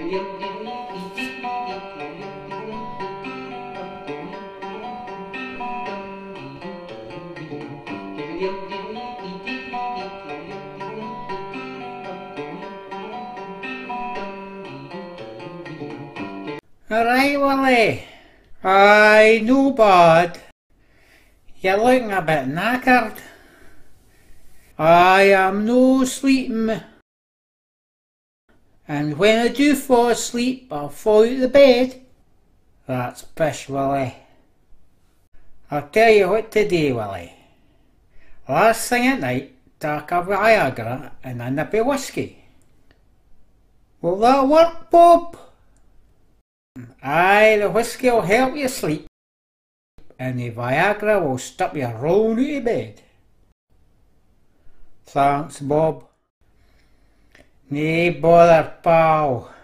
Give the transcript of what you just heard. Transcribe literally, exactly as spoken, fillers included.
Alright, Willie. Aye, no bad. You're looking a bit knackered. I am no sleeping. And when I do fall asleep, I'll fall out of the bed. That's pish, Willie. I'll tell you what to do, Willie. Last thing at night, take a Viagra and a nip of whiskey. Will that work, Bob? Aye, the whiskey will help you sleep, and the Viagra will stop you rolling out of bed. Thanks, Bob. Nae bother, pal.